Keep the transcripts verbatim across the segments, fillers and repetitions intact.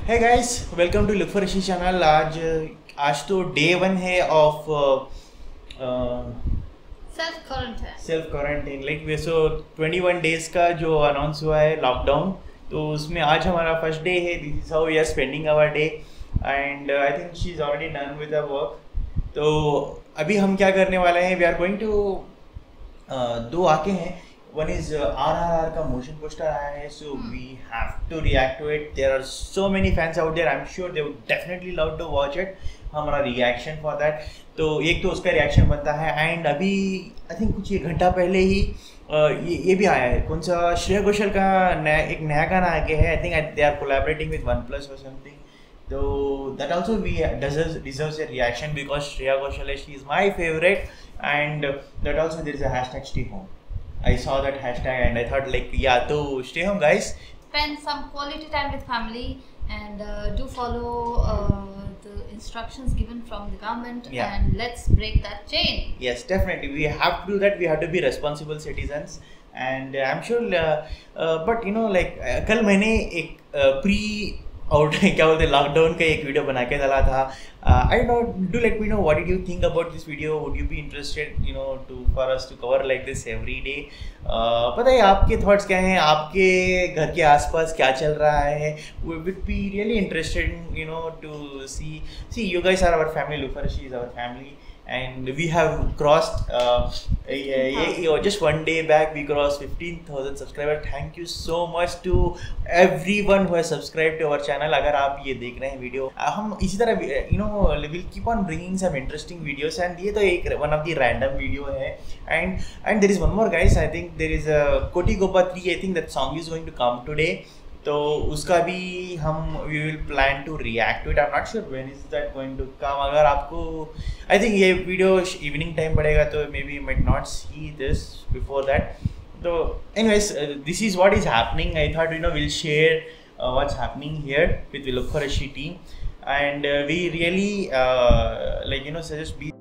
Hey guys, welcome to Look for Ashi channel. आज आज तो डे वन है of self quarantine self quarantine like we so twenty one days का जो announce हुआ है लॉकडाउन, तो उसमें आज हमारा फर्स्ट डे है. This is how we are spending our day and I think she is already done with the work. तो अभी हम क्या करने वाले हैं, वी आर गोइंग टू दो आके हैं. One is uh, R R R का motion poster आया है, so hmm. we have to react to it. There are so many fans out there. I'm sure they would definitely love to watch it. हमारा reaction for that. तो एक तो उसका reaction बनता है and अभी I think कुछ एक घंटा पहले ही uh, ये ये भी आया है. कौन सा श्रेया घोषाल का नया एक नया गाना आगे है. I think they are collaborating with OnePlus or something. So that also we deserves deserves a reaction because Shreya Ghoshal, she is my favorite, and that also there is a hashtag stay home. I saw that hashtag and I thought like yeah, so stay home guys. Spend some quality time with family and uh, do follow uh, the instructions given from the government, yeah. And let's break that chain. Yes, definitely we have to do that. We have to be responsible citizens and uh, I'm sure uh, uh, but you know like uh, कल मैंने एक uh, pre out क्या बोलते हैं lockdown का एक video बना के डाला था. I don't do let me know what did you think about this video. Would you be interested you know to for us to cover like this every day. पता है आपके थॉट्स क्या हैं, आपके घर के आसपास क्या चल रहा है. We would be really interested you know to see see you guys are our family. Look for Ashi is our family and we have crossed uh, yeah, yeah, just one day back we crossed fifteen thousand subscribers. Thank you so much to everyone who has subscribed to our channel. अगर आप ये देख रहे हैं video, हम इसी तरह you know we'll keep on bringing some interesting videos and ये तो एक one of the random video है. and and there is one more guys. I think there is a Koti Gopa three. I think that song is going to come today. तो उसका भी हम we will plan to react to it. I am not sure when is that going to come. अगर आपको I think ये video evening time पड़ेगा तो maybe might not see this before that. तो anyways this is what is happening. I thought you know will share what's happening here with look for Ashi team and we really like you know suggest be.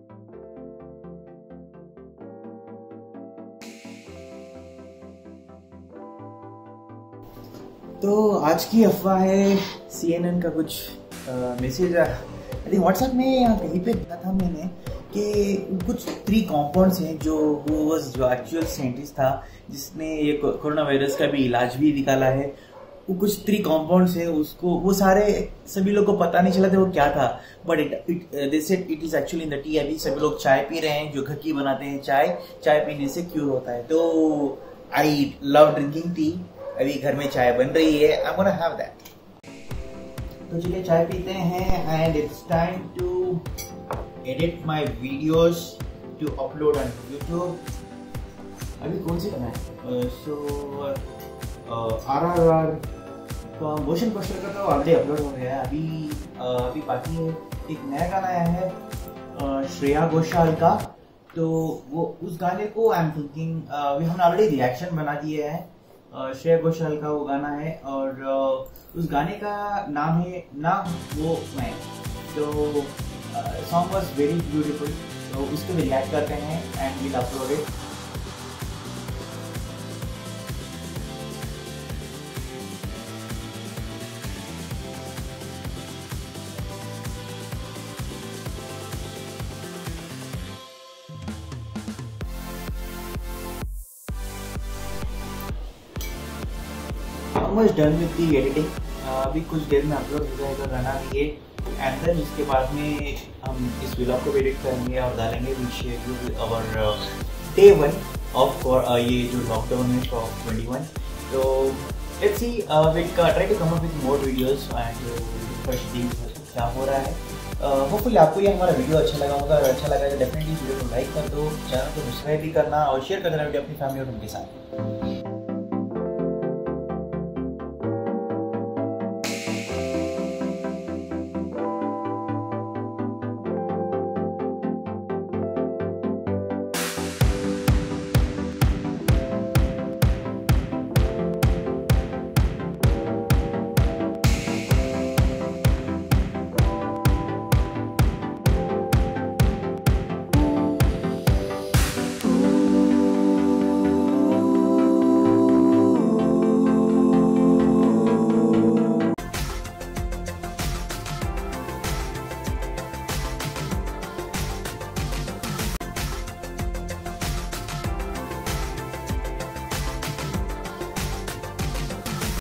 तो आज की अफवाह है C N N का कुछ message I think WhatsApp में या कहीं पे देखा था मैंने कि कुछ थ्री कंपाउंड्स हैं जो वो वाज जो एक्चुअल साइंटिस्ट था जिसने ये कोरोना वायरस का भी इलाज भी निकाला है. वो कुछ थ्री कंपाउंड्स हैं, उसको वो सारे सभी लोग को पता नहीं चला था वो क्या था. But it it they said it is actually in the tea. अभी सभी लोग चाय पी रहे हैं जो घर की बनाते हैं चाय. चाय पीने से क्योर होता है. तो आई लव ड्रिंकिंग टी. अभी घर में चाय बन रही है. I gonna have that. तो चलिए चाय पीते हैं and it's time to edit my videos to upload on YouTube. अभी कौन सी बनाए. सो आर आर आर का मोशन पोस्टर का तो ऑलरेडी अपलोड हो गया है. अभी uh, अभी बाकी एक नया गाना आया है uh, श्रेया घोषाल का. तो वो उस गाने को आई एम थिंकिंग हमने ऑलरेडी रिएक्शन बना दिए हैं. श्रेया घोषाल का वो गाना है और uh, उस गाने का नाम है ना वो मैं. तो सॉन्ग वाज वेरी ब्यूटीफुल. तो उसको भी रिएक्ट करते हैं and will upload it. Almost done with the editing. अभी कुछ देर में अपलोड हो जाएगा गाना भी ये एंड देन उसके बाद में हम इस व्लॉग को एडिट करेंगे और डालेंगे which our day one of ये जो लॉकडाउन है फॉर ट्वेंटी वन. तो let's see will try to come up with more videos and first thing क्या हो रहा है. होपफुली uh, आपको ये हमारा वीडियो अच्छा लगा होगा. अगर अच्छा लगा तो डेफिनेटली वीडियो को लाइक कर दो, चैनल को सब्सक्राइब भी करना और शेयर कर देना वीडियो अपनी फैमिली और उनके साथ.